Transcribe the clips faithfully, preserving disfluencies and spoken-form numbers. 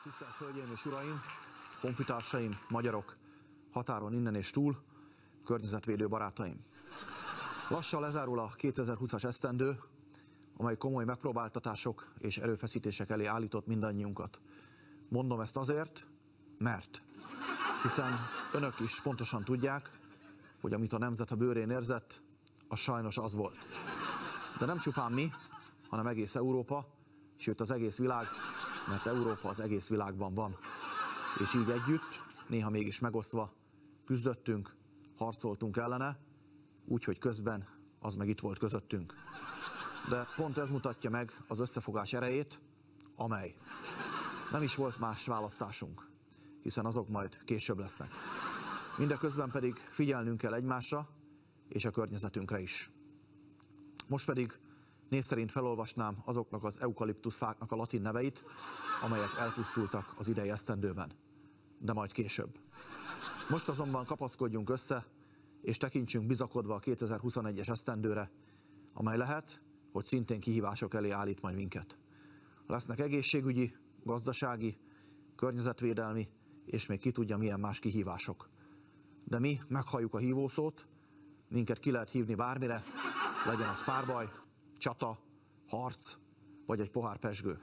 Tisztelt Hölgyeim és Uraim, honfitársaim, magyarok, határon innen és túl, környezetvédő barátaim! Lassan lezárul a kétezer-húszas esztendő, amely komoly megpróbáltatások és erőfeszítések elé állított mindannyiunkat. Mondom ezt azért, mert hiszen önök is pontosan tudják, hogy amit a nemzet a bőrén érzett, az sajnos az volt. De nem csupán mi, hanem egész Európa, sőt az egész világ, mert Európa az egész világban van. És így együtt, néha mégis megosztva, küzdöttünk, harcoltunk ellene, úgyhogy közben az meg itt volt közöttünk. De pont ez mutatja meg az összefogás erejét, amely nem is volt más választásunk, hiszen azok majd később lesznek. Mindeközben pedig figyelnünk kell egymásra és a környezetünkre is. Most pedig név szerint felolvasnám azoknak az eukaliptuszfáknak a latin neveit, amelyek elpusztultak az idei esztendőben, de majd később. Most azonban kapaszkodjunk össze, és tekintsünk bizakodva a kétezer-huszonegyes esztendőre, amely lehet, hogy szintén kihívások elé állít majd minket. Lesznek egészségügyi, gazdasági, környezetvédelmi, és még ki tudja milyen más kihívások. De mi meghalljuk a hívószót, minket ki lehet hívni bármire, legyen az párbaj, csata, harc, vagy egy pohár pezsgő.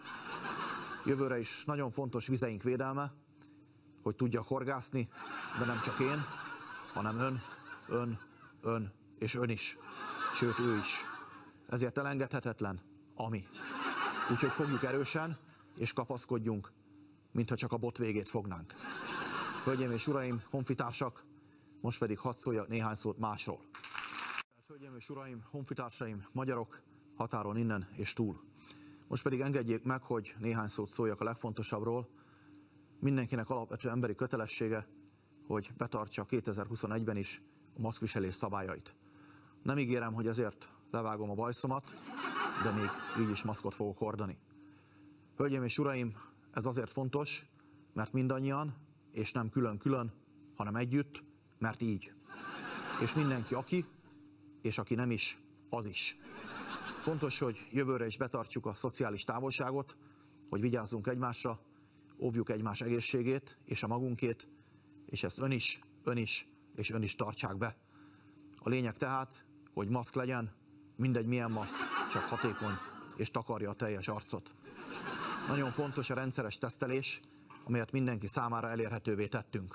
Jövőre is nagyon fontos vizeink védelme, hogy tudja horgászni, de nem csak én, hanem ön, ön, ön és ön is, sőt ő is. Ezért elengedhetetlen, ami. Úgyhogy fogjuk erősen, és kapaszkodjunk, mintha csak a bot végét fognánk. Hölgyeim és uraim, honfitársak, most pedig hadd szóljak néhány szót másról. Hölgyeim és uraim, honfitársaim, magyarok, határon innen és túl. Most pedig engedjék meg, hogy néhány szót szóljak a legfontosabbról. Mindenkinek alapvető emberi kötelessége, hogy betartsa kétezer-huszonegyben is a maszkviselés szabályait. Nem ígérem, hogy ezért levágom a bajszomat, de még így is maszkot fogok hordani. Hölgyeim és uraim, ez azért fontos, mert mindannyian, és nem külön-külön, hanem együtt, mert így. És mindenki aki, és aki nem is, az is. Fontos, hogy jövőre is betartjuk a szociális távolságot, hogy vigyázzunk egymásra, óvjuk egymás egészségét és a magunkét, és ezt ön is, ön is, és ön is tartsák be. A lényeg tehát, hogy maszk legyen, mindegy milyen maszk, csak hatékony, és takarja a teljes arcot. Nagyon fontos a rendszeres tesztelés, amelyet mindenki számára elérhetővé tettünk.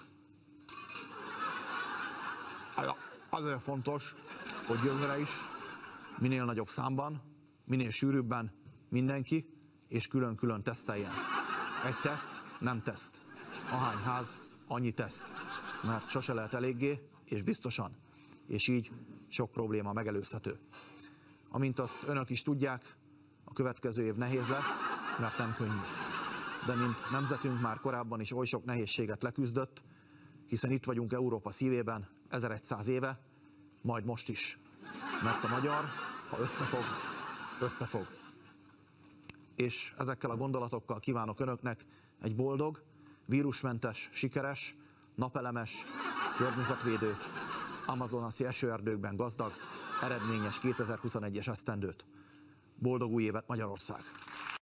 Azért fontos, hogy jövőre is, minél nagyobb számban, minél sűrűbben mindenki, és külön-külön teszteljen. Egy teszt, nem teszt. Ahány ház, annyi teszt. Mert sose lehet eléggé, és biztosan. És így sok probléma megelőzhető. Amint azt önök is tudják, a következő év nehéz lesz, mert nem könnyű. De mint nemzetünk már korábban is oly sok nehézséget leküzdött, hiszen itt vagyunk Európa szívében ezerszáz éve, majd most is. Mert a magyar, ha összefog, összefog. És ezekkel a gondolatokkal kívánok önöknek egy boldog, vírusmentes, sikeres, napelemes, környezetvédő, amazonasi esőerdőkben gazdag, eredményes kétezer-huszonegyes esztendőt. Boldog új évet, Magyarország!